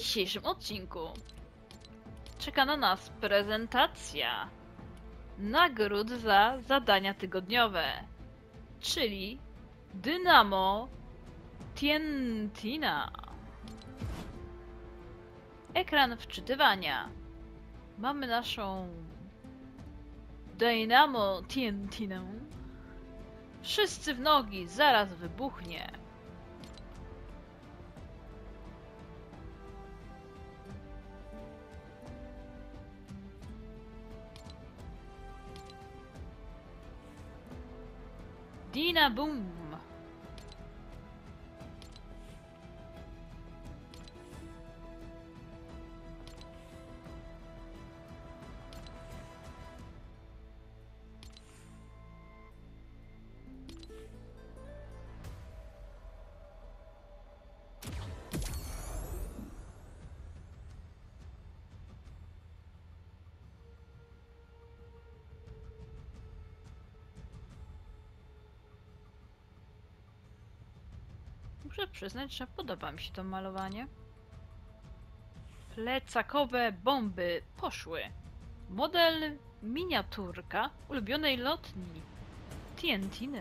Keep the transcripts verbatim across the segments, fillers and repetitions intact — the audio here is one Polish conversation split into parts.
dzisiejszym odcinku czeka na nas prezentacja nagród za zadania tygodniowe, czyli Dynamo Tientina. Ekran wczytywania. Mamy naszą Dynamo Tientinę. Wszyscy w nogi, zaraz wybuchnie. Dina Boom. Muszę przyznać, że podoba mi się to malowanie. Plecakowe bomby poszły. Model miniaturka ulubionej lotni Tientiny.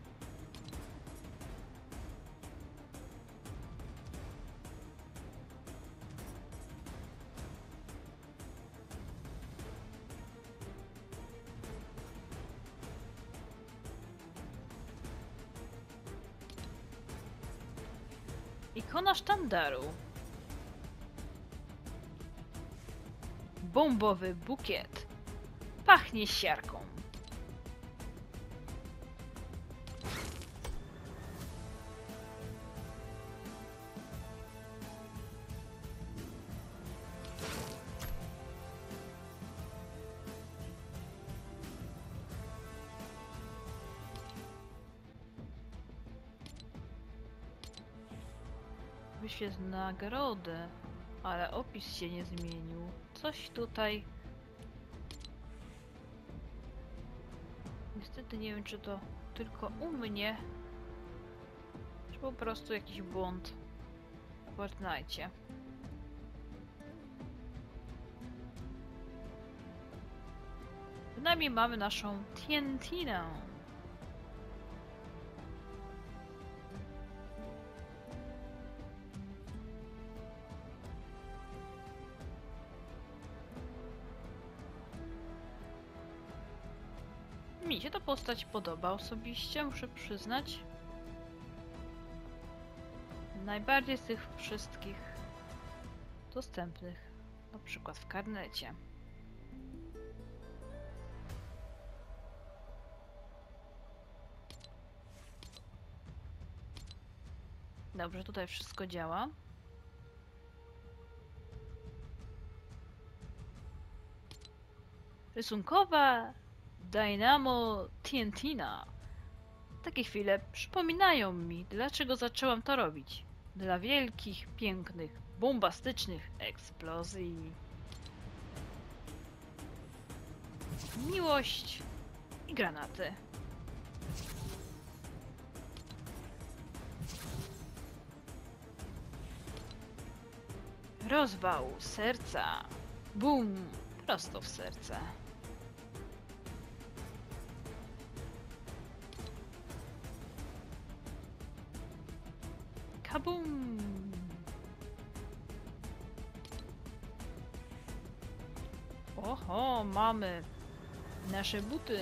Ikona sztandaru. Bombowy bukiet. Pachnie siarką. Wyślę z nagrodę, ale opis się nie zmienił. Coś tutaj... Niestety nie wiem, czy to tylko u mnie, czy po prostu jakiś błąd w Fortnite. Z nami mamy naszą Tientinę. Mi się ta postać podoba osobiście, muszę przyznać. Najbardziej z tych wszystkich dostępnych, na przykład w karnecie. Dobrze, tutaj wszystko działa. Rysunkowa Dynamo Tientina. Takie chwile przypominają mi, dlaczego zaczęłam to robić. Dla wielkich, pięknych, bombastycznych eksplozji. Miłość i granaty. Rozwał serca. Bum! Prosto w serce. Kabum! Oho, mamy nasze buty.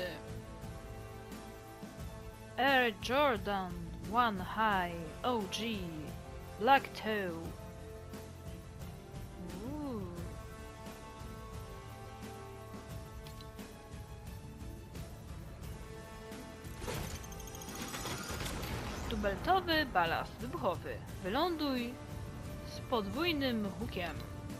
Air Jordan One High O G Black Toe. Uuu. Dubeltowy balast wybuchowy. Wyląduj z podwójnym hukiem.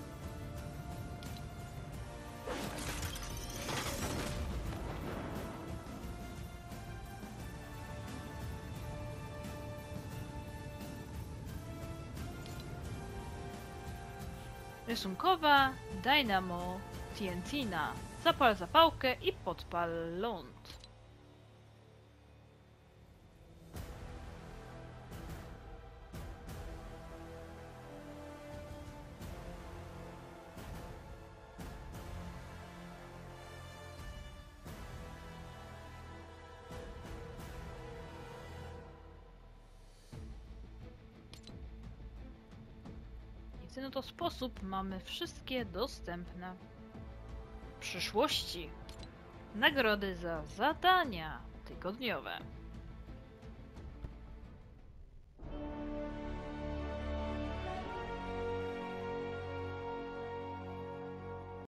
Rysunkowa Dynamo Tientina. Zapal zapałkę i podpal ląd. W ten oto sposób mamy wszystkie dostępne w przyszłości nagrody za zadania tygodniowe.